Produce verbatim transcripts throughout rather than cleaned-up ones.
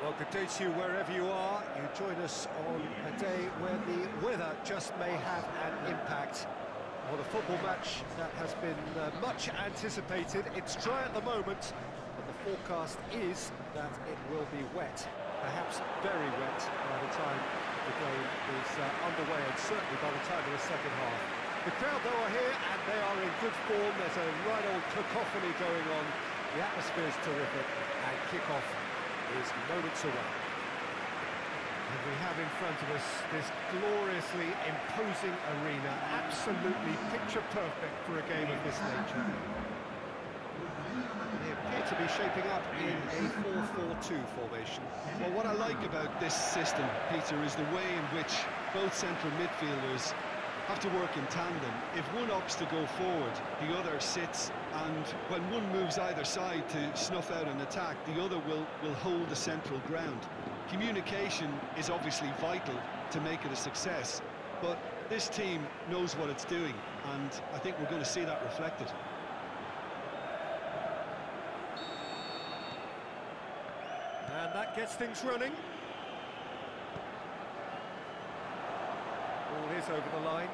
Well, good day to you wherever you are. You join us on a day where the weather just may have an impact. Well, a football match that has been uh, much anticipated. It's dry at the moment, but the forecast is that it will be wet, perhaps very wet by the time the game is uh, underway, and certainly by the time of the second half. The crowd, though, are here, and they are in good form. There's a right old cacophony going on. The atmosphere is terrific, and kick-off is moments away. And we have in front of us this gloriously imposing arena, absolutely picture perfect for a game of this nature. They appear to be shaping up in a four four two formation. Well, what I like about this system, Peter, is the way in which both central midfielders have to work in tandem. If one opts to go forward, the other sits, and when one moves either side to snuff out an attack, the other will, will hold the central ground. Communication is obviously vital to make it a success, but this team knows what it's doing, and I think we're going to see that reflected. And that gets things running. Ball is over the line.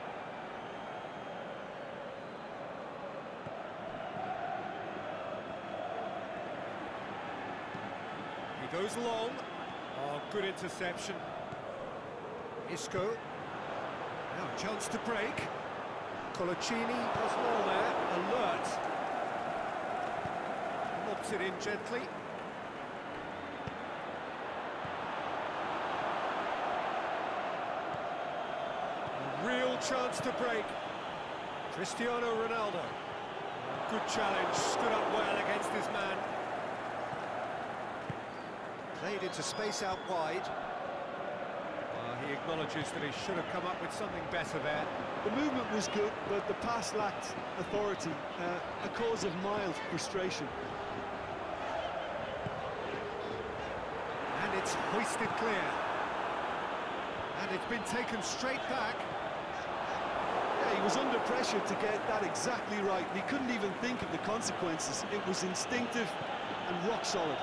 He goes long. Oh, good interception. Isco. Now a chance to break. Coloccini does well there. Alert. Lobs it in gently. Real chance to break. Cristiano Ronaldo. Good challenge, stood up well against his man. Played into space out wide. Well, he acknowledges that he should have come up with something better there. The movement was good, but the pass lacked authority, uh, a cause of mild frustration. And it's hoisted clear. And it's been taken straight back. He was under pressure to get that exactly right. He couldn't even think of the consequences. It was instinctive and rock solid.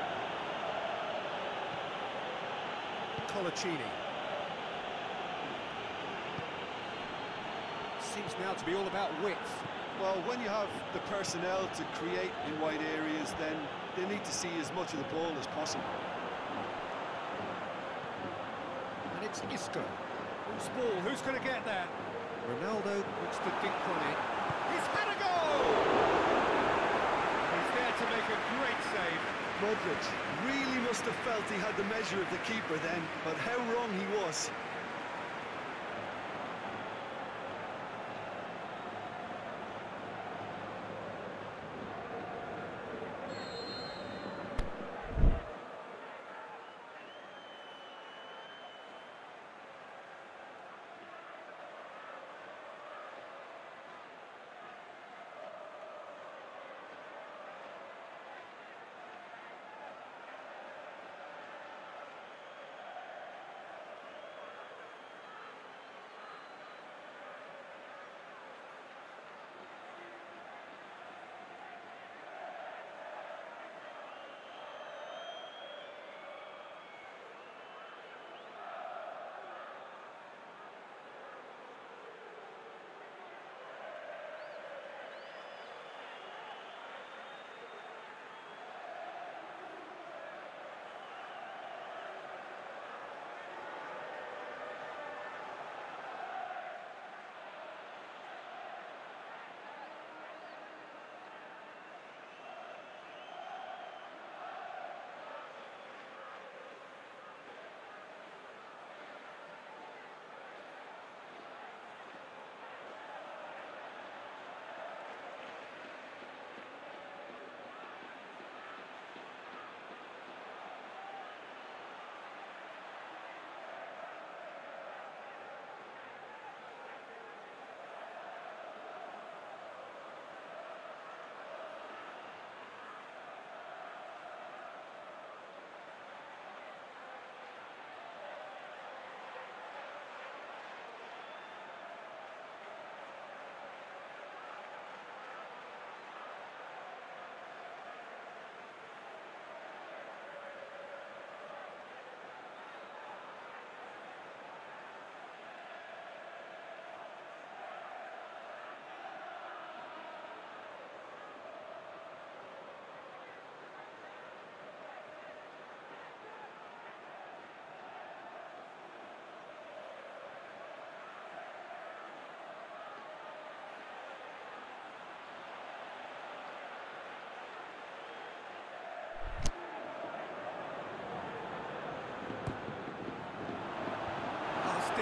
Coloccini. Seems now to be all about width. Well, when you have the personnel to create in wide areas, then they need to see as much of the ball as possible. And it's Isco. Who's ball? Who's going to get there? Ronaldo looks to dink one in. He's had a goal! He's there to make a great save. Modric really must have felt he had the measure of the keeper then, but how wrong he was.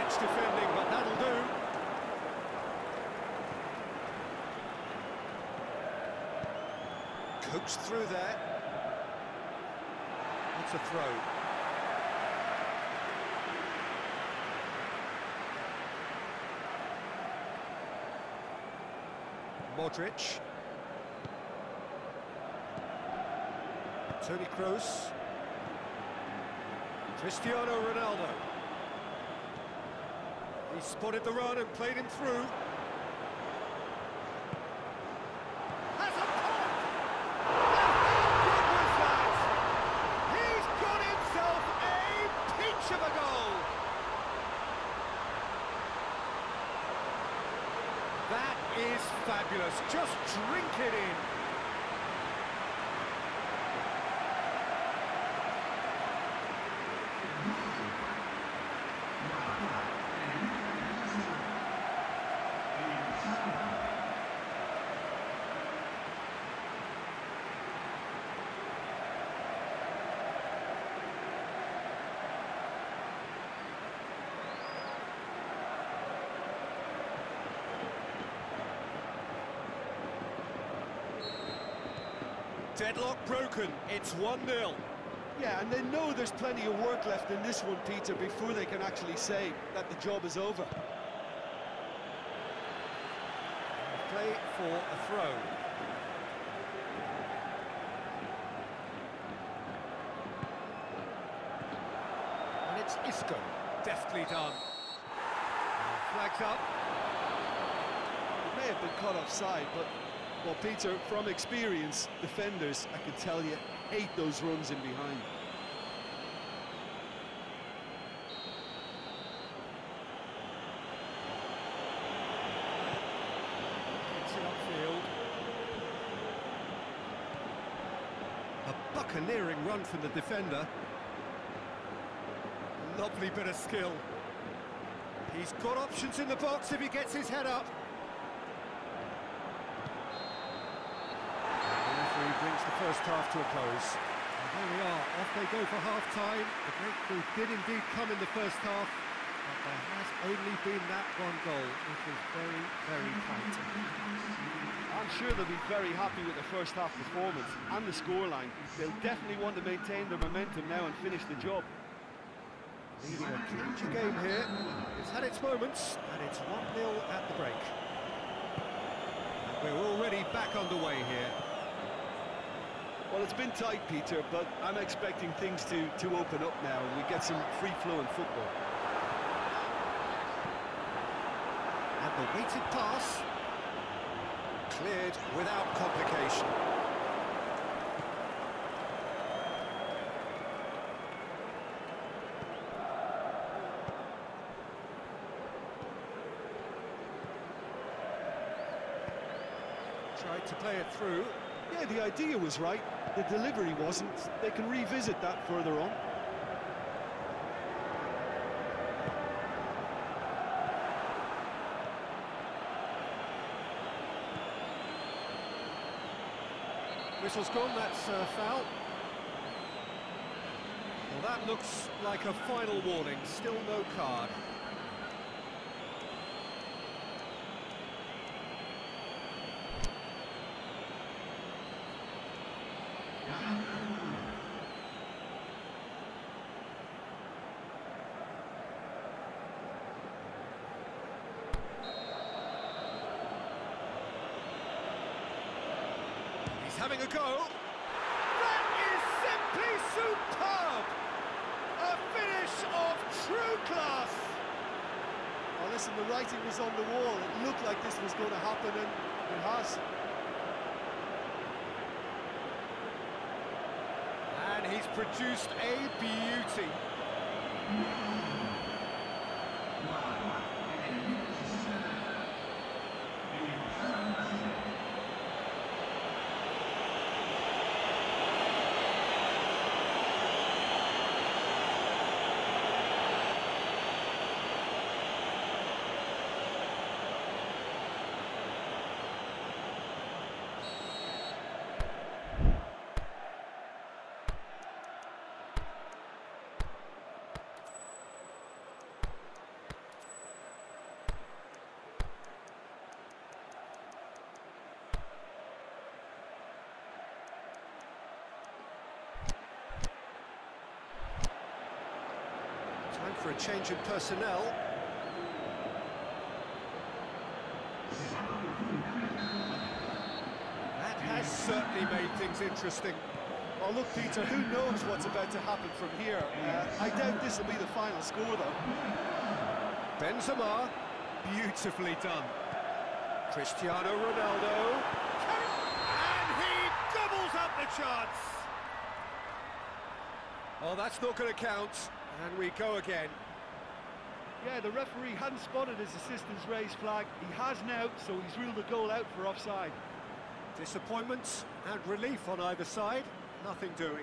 much defending, but that'll do. Coaxed through there. It's a throw. Modric. Toni Kroos. Cristiano Ronaldo. He spotted the run and played him through. Has a pop! And how good was that? He's got himself a peach of a goal! That is fabulous. Just drink it in. Deadlock broken, it's one nil. Yeah, and they know there's plenty of work left in this one, Peter, before they can actually say that the job is over. Play for a throw. And it's Isco, deftly done. Flags up. It may have been caught offside, but, well, Peter, from experience, defenders, I can tell you, hate those runs in behind. Gets it upfield. A buccaneering run from the defender. Lovely bit of skill. He's got options in the box if he gets his head up. The referee brings the first half to a close. And there we are, off they go for half-time. The breakthrough did indeed come in the first half, but there has only been that one goal. It was very, very tight. I'm sure they'll be very happy with the first half performance and the scoreline. They'll definitely want to maintain their momentum now and finish the job. Leading a clincher game here. It's had its moments, and it's one nil at the break. And we're already back underway here. Well, it's been tight, Peter, but I'm expecting things to, to open up now and we get some free-flowing football. And the weighted pass cleared without complication. Tried to play it through. Yeah, the idea was right, the delivery wasn't. They can revisit that further on. Whistle's gone, that's a foul. Well, that looks like a final warning, still no card. He's having a go. That is simply superb! A finish of true class! Well, listen, the writing was on the wall. It looked like this was going to happen, and it has. And he's produced a beauty. for a change in personnel. That has certainly made things interesting. Oh, look, Peter, who knows what's about to happen from here? Uh, I doubt this will be the final score, though. Benzema, beautifully done. Cristiano Ronaldo, and he doubles up the chance. Oh, that's not going to count, and we go again. Yeah, the referee hadn't spotted his assistant's raised flag. He has now, so he's ruled the goal out for offside. Disappointment and relief on either side, nothing doing.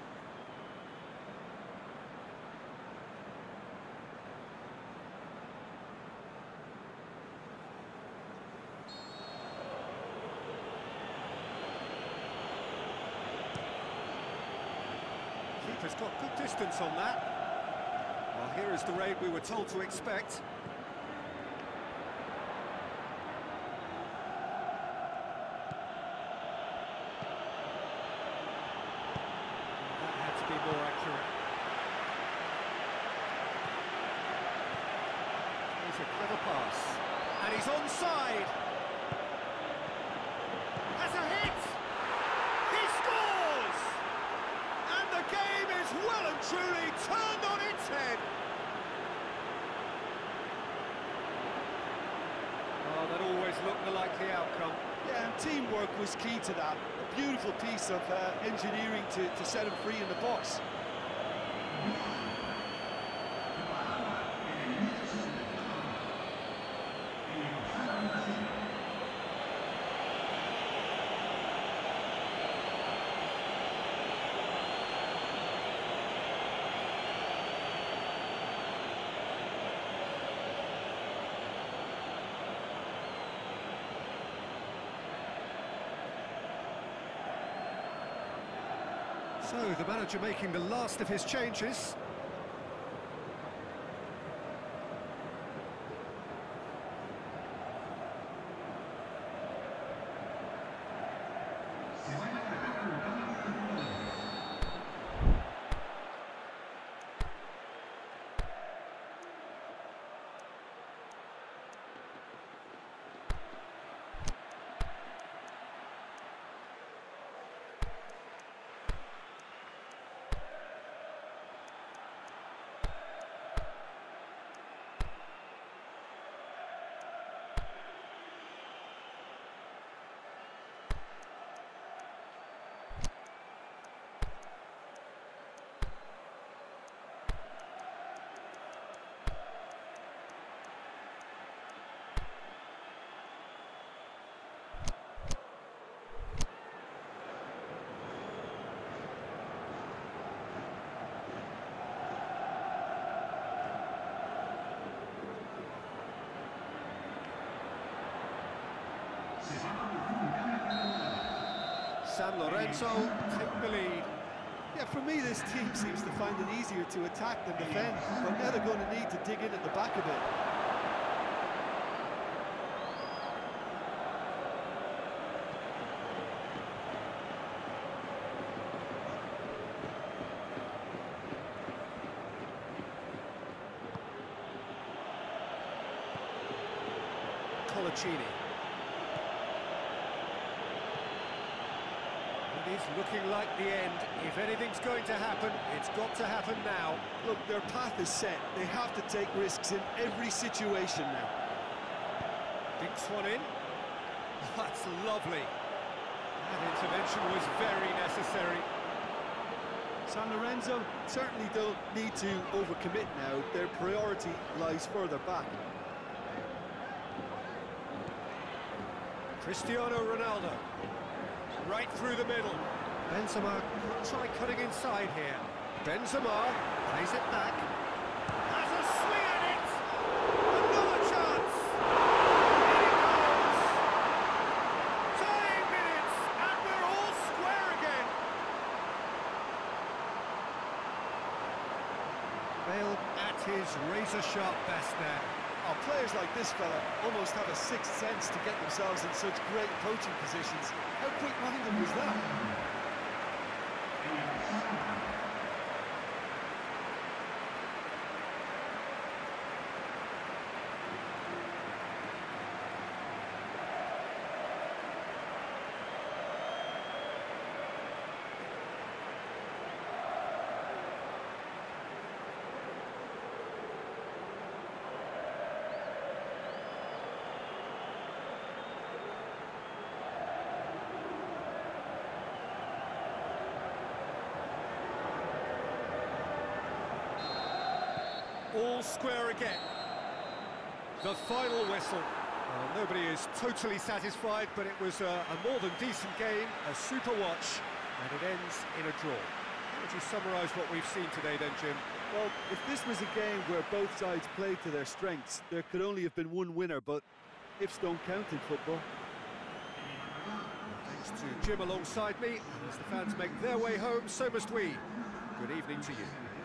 Keeper's got good distance on that. Well, here is the raid we were told to expect. That had to be more accurate. Here's a clever pass. And he's onside! Has a hit! He scores! And the game is well and truly turned on its head. Oh, that always looked the likely outcome. Yeah, and teamwork was key to that. A beautiful piece of uh, engineering to, to set him free in the box. So, the manager making the last of his changes. San Lorenzo take the lead. Yeah, for me, this team seems to find it easier to attack than defend, but now they're going to need to dig in at the back a bit. Colaccini. It is looking like the end. If anything's going to happen, it's got to happen now. Look, their path is set. They have to take risks in every situation now. Dinks one in. That's lovely. That intervention was very necessary. San Lorenzo certainly don't need to overcommit now. Their priority lies further back. Cristiano Ronaldo. Right through the middle. Benzema could try cutting inside here. Benzema plays it back. Has a swing at it! Another chance! Here he goes! Tying minutes, and we're all square again! Bale at his razor-sharp best there. Oh, players like this fella almost have a sixth sense to get themselves in such great coaching positions. How quick-minded was that? all square again. The final whistle. Well, nobody is totally satisfied, but it was a, a more than decent game, a super watch, and it ends in a draw. How would you summarise what we've seen today then, Jim? Well, if this was a game where both sides played to their strengths, there could only have been one winner, but ifs don't count in football. Thanks to Jim alongside me, and as the fans make their way home, so must we. Good evening to you.